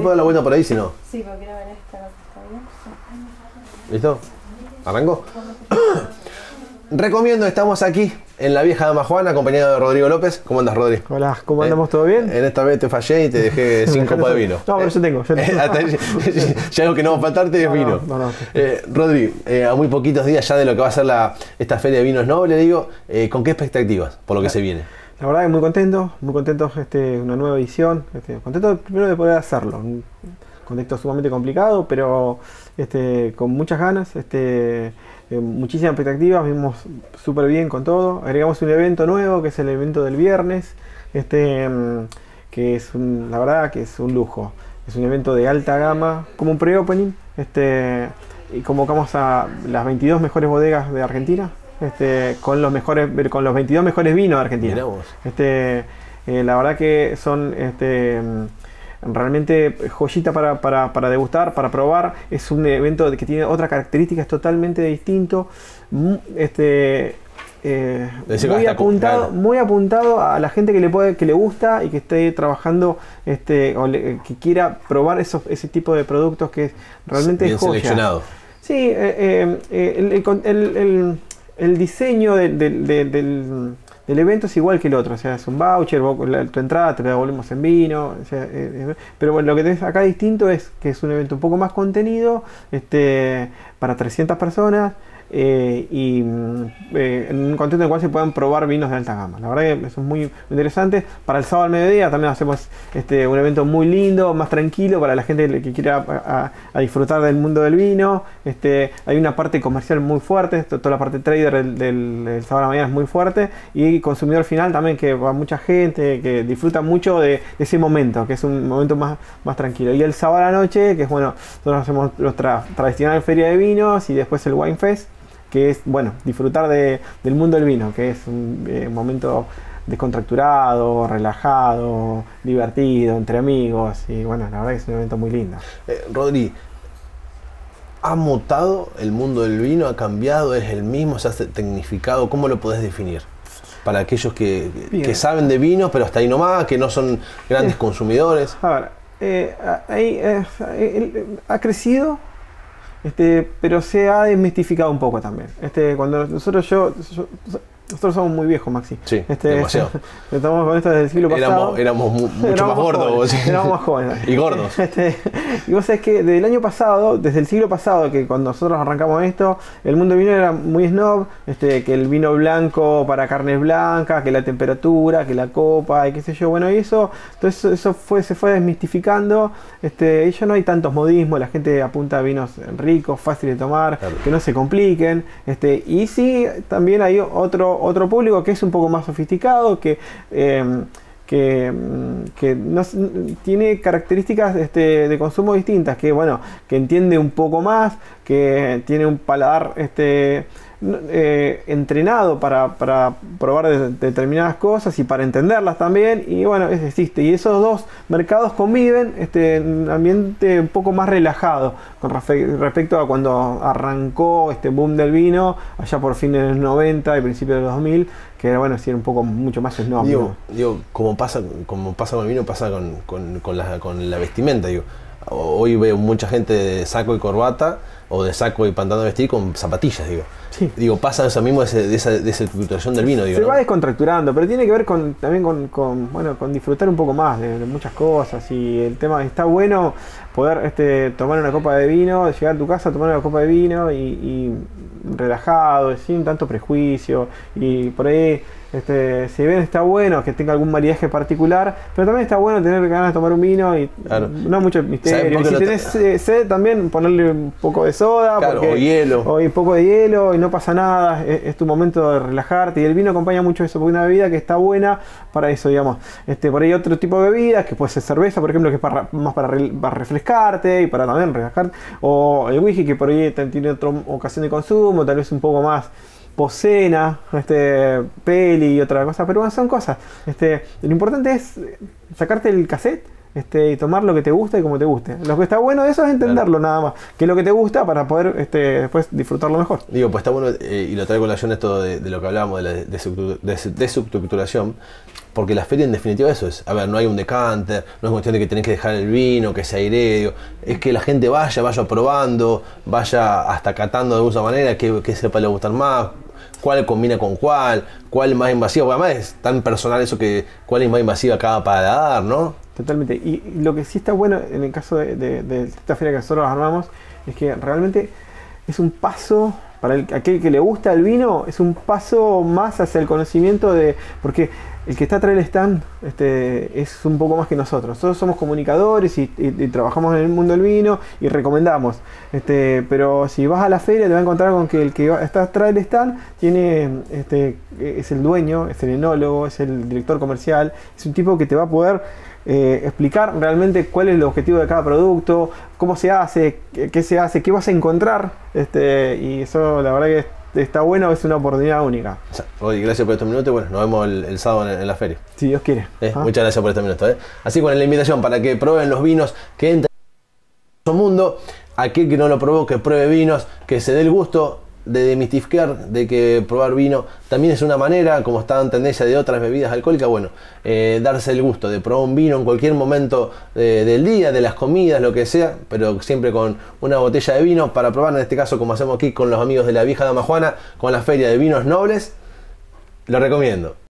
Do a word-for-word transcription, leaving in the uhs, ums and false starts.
puedo dar la vuelta por ahí si no. Sí, pero quiero ver esta, ¿está bien? ¿Listo? ¿Arranco? Recomiendo, estamos aquí en la vieja Dama Juana, acompañado de Rodrigo López. ¿Cómo andas, Rodri? Hola, ¿cómo andamos? Eh, ¿Todo bien? En esta vez te fallé y te dejé sin copa de vino. No, pero yo tengo. Yo tengo. Hasta ahí, ya algo que no va a faltarte es No, vino. no, no, no. Eh, Rodri, eh, a muy poquitos días ya de lo que va a ser la, esta Feria de Vinos Nobles, digo, eh, ¿con qué expectativas por lo que se viene? La verdad que muy contento, muy contento, este, una nueva edición. Este, contento primero de poder hacerlo. Un contexto sumamente complicado, pero este, con muchas ganas. Este, Eh, muchísimas expectativas, vimos súper bien con todo. Agregamos un evento nuevo que es el evento del viernes, este, que es un, la verdad que es un lujo. Es un evento de alta gama, como un pre-opening, este, y convocamos a las veintidós mejores bodegas de Argentina, este, con los mejores, con los veintidós mejores vinos de Argentina. Mirá vos. Este, eh, la verdad que son este, realmente joyita para, para, para degustar, para probar. Es un evento que tiene otras características totalmente distinto. Este, eh, muy, apuntado, claro. muy apuntado a la gente que le puede, que le gusta y que esté trabajando este, o le, que quiera probar esos, ese tipo de productos que realmente bien es joya. Seleccionado. Sí, eh, eh, el, el, el, el diseño de, de, de, del El evento es igual que el otro, o sea, es un voucher, la, tu entrada te la devolvemos en vino, o sea, eh, eh, pero bueno, lo que tenés acá distinto es que es un evento un poco más contenido, este, para trescientas personas, eh, y eh, en un contexto en el cual se puedan probar vinos de alta gama. La verdad que eso es muy interesante. Para el sábado al mediodía también hacemos este, un evento muy lindo, más tranquilo para la gente que quiera a, a, a disfrutar del mundo del vino. Este, hay una parte comercial muy fuerte, toda la parte trader del, del, del sábado a la mañana es muy fuerte, y consumidor final también, que va mucha gente que disfruta mucho de, de ese momento, que es un momento más, más tranquilo. Y el sábado a la noche, que es bueno, nosotros hacemos nuestra tradicional feria de vinos y después el Wine Fest, que es bueno, disfrutar de, del mundo del vino, que es un eh, momento descontracturado, relajado, divertido, entre amigos, y bueno, la verdad que es un evento muy lindo. Eh, Rodri, ¿ha mutado el mundo del vino? ¿Ha cambiado? ¿Es el mismo? ¿Se ha tecnificado? ¿Cómo lo podés definir? Para aquellos que, que saben de vino, pero hasta ahí nomás, que no son grandes Bien. consumidores. A ver, eh, ahí, eh, eh, ha crecido, este, pero se ha desmistificado un poco también. Este, cuando nosotros yo, yo nosotros somos muy viejos, Maxi. Sí, este, demasiado. Estamos con esto desde el siglo pasado. Éramos, éramos mu mucho éramos más gordos. Jóvenes, éramos más jóvenes. Y gordos. Este, y vos sabés que desde el año pasado, desde el siglo pasado, que cuando nosotros arrancamos esto, el mundo del vino era muy snob, este, que el vino blanco para carnes blancas, que la temperatura, que la copa, y qué sé yo. Bueno, y eso, entonces eso fue, se fue desmistificando. Este, y ya no hay tantos modismos, la gente apunta a vinos ricos, fáciles de tomar, claro. que no se compliquen. Este, y sí, también hay otro otro público que es un poco más sofisticado, que, eh, que, que no, tiene características este, de consumo distintas, que bueno, que entiende un poco más, que tiene un paladar este, eh, entrenado para, para probar de, de determinadas cosas y para entenderlas también, y bueno, es, existe, y esos dos mercados conviven este, en un ambiente un poco más relajado con respecto a cuando arrancó este boom del vino allá por fines de los noventa y principios de los dos mil, que era bueno, sí, era un poco mucho más snob. Digo, digo como pasa, como pasa con el vino, pasa con, con, con, la, con la vestimenta. Digo, hoy veo mucha gente de saco y corbata o de saco y pantalón de vestir con zapatillas, digo. Sí. Digo, pasa eso mismo de, ese, de esa desculturación del vino, digo. Se ¿no? va descontracturando, pero tiene que ver con, también con, con, bueno, con disfrutar un poco más de, de muchas cosas, y el tema está bueno poder este, tomar una copa de vino, llegar a tu casa, tomar una copa de vino y, y relajado, sin tanto prejuicio, y por ahí este, si bien está bueno que tenga algún maridaje particular, pero también está bueno tener ganas de tomar un vino y claro. no mucho misterio. Y si tenés eh, sed también ponerle un poco de soda, claro, porque, o hielo, o un poco de hielo, y no pasa nada, es, es tu momento de relajarte, y el vino acompaña mucho eso, porque es una bebida que está buena para eso, digamos. Este, por ahí otro tipo de bebidas, que puede ser cerveza, por ejemplo, que es para, más para, re, para refrescarte y para también relajarte, o el whisky, que por ahí tiene otra ocasión de consumo, tal vez un poco más poscena, este, peli y otra cosa, pero bueno, son cosas. Este, lo importante es sacarte el cassette este, y tomar lo que te gusta y como te guste. Lo que está bueno de eso es entenderlo, claro. nada más, que es lo que te gusta para poder este, después disfrutarlo mejor. Digo, pues está bueno, eh, y lo traigo a colación esto de, de lo que hablábamos de la desestructuración. porque la feria en definitiva eso es, a ver, no hay un decanter, no es cuestión de que tenés que dejar el vino, que se airee, digo, es que la gente vaya, vaya probando, vaya hasta catando de alguna manera, que, que sepa le gustar más, cuál combina con cuál, cuál es más invasiva, porque además es tan personal eso que cuál es más invasiva cada paladar, ¿no? Totalmente, y lo que sí está bueno en el caso de, de, de esta feria que nosotros armamos, es que realmente es un paso, para el, aquel que le gusta el vino, es un paso más hacia el conocimiento de, porque el que está atrás del stand este, es un poco más que nosotros. Nosotros somos comunicadores y, y, y trabajamos en el mundo del vino y recomendamos. Este, pero si vas a la feria te vas a encontrar con que el que está atrás del stand tiene, este, es el dueño, es el enólogo, es el director comercial. Es un tipo que te va a poder eh, explicar realmente cuál es el objetivo de cada producto, cómo se hace, qué, qué se hace, qué vas a encontrar. Este, y eso la verdad que es, está bueno, es una oportunidad única. Oye, gracias por estos minutos. Bueno, nos vemos el, el sábado en, en la feria. Si Dios quiere. Eh, ¿Ah? Muchas gracias por estos minutos. Eh. Así con la invitación para que prueben los vinos que entran en nuestro mundo. Aquel que no lo probó, que pruebe vinos, que se dé el gusto de demistificar de que probar vino también es una manera, como está en tendencia de otras bebidas alcohólicas, bueno, eh, darse el gusto de probar un vino en cualquier momento eh, del día, de las comidas, lo que sea, pero siempre con una botella de vino para probar, en este caso como hacemos aquí con los amigos de la Vieja Dama Juana, con la Feria de Vinos Nobles, lo recomiendo.